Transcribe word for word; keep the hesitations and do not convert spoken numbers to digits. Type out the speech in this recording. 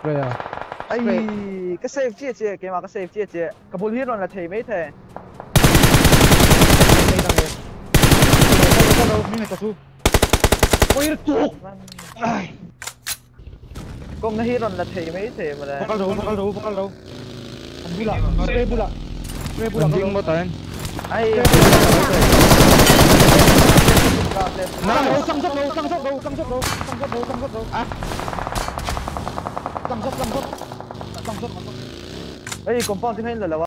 spray à? Ay, cái save chia chia cái mà cái save chia chia cái bùn hit là thầy mấy thầy Đâu đâu mình này có su. Ôi tuột. Ai. Công nó hit là thầy mấy thầy mà là. Bakal đâu, bakal đâu, bakal đâu. Bula, spray bula. Spray bula Anjing mo tayo. Ay. Nah, sang sốc đâu, sang sốc đâu, sang sốc đâu, sang sốc đâu, sang sốc đâu. À. Sang sốc, sang sốc. Sang sốc, sang sốc. Ay, compound thứ hai là là